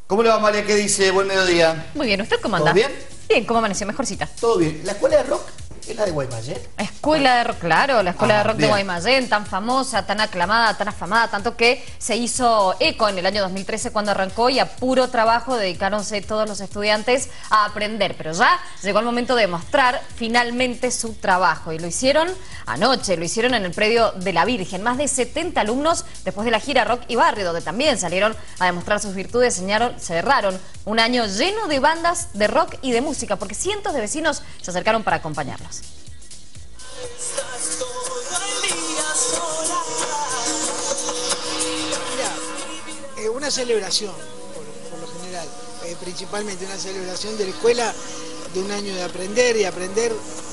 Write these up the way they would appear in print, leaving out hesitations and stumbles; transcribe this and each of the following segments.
¿Cómo le va, María? ¿Qué dice? Buen mediodía. Muy bien, ¿usted cómo anda? ¿Todo bien? Bien, ¿cómo amaneció? Mejorcita. Todo bien. ¿La escuela de rock es la de Guaymallén? Escuela de rock, claro, la escuela de rock de bien. Guaymallén, tan famosa, tan aclamada, tan afamada, tanto que se hizo eco en el año 2013 cuando arrancó y a puro trabajo dedicáronse todos los estudiantes a aprender. Pero ya llegó el momento de mostrar finalmente su trabajo y lo hicieron anoche, lo hicieron en el predio de la Virgen. Más de 70 alumnos después de la gira Rock y Barrio, donde también salieron a demostrar sus virtudes, cerraron un año lleno de bandas de rock y de música, porque cientos de vecinos se acercaron para acompañarlos. Mira, una celebración, por lo general, principalmente una celebración de la escuela, de un año de aprender y aprender.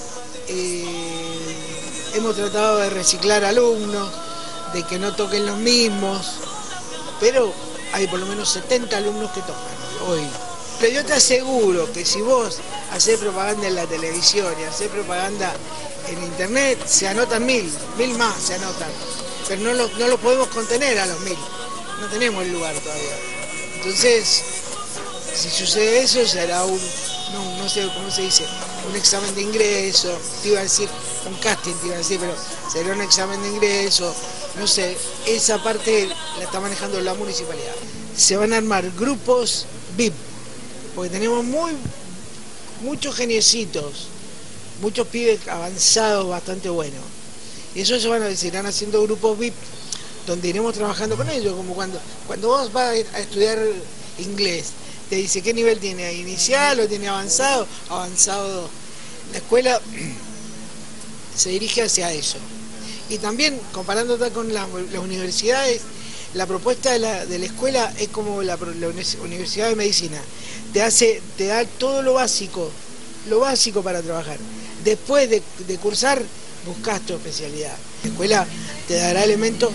Hemos tratado de reciclar alumnos, de que no toquen los mismos, pero hay por lo menos 70 alumnos que tocan hoy. Pero yo te aseguro que si vos hacés propaganda en la televisión y hacés propaganda en internet, se anotan 1000 más se anotan, pero no lo podemos contener a los 1000, no tenemos el lugar todavía. Entonces, si sucede eso, será no sé cómo se dice, un examen de ingreso, te iba a decir, un casting te iba a decir, pero será un examen de ingreso, no sé, esa parte la está manejando la municipalidad. Se van a armar grupos VIP, porque tenemos muchos geniecitos, muchos pibes avanzados bastante buenos. Y eso se irán haciendo grupos VIP, donde iremos trabajando con ellos, como cuando vos vas a estudiar inglés, te dice qué nivel tiene, inicial o tiene avanzado, avanzado 2. La escuela se dirige hacia eso. Y también, comparándola con las universidades, la propuesta de la escuela es como la Universidad de Medicina. Te da todo lo básico para trabajar. Después de cursar, buscas tu especialidad. La escuela te dará elementos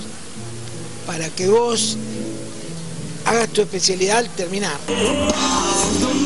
para que vos hagas tu especialidad al terminar.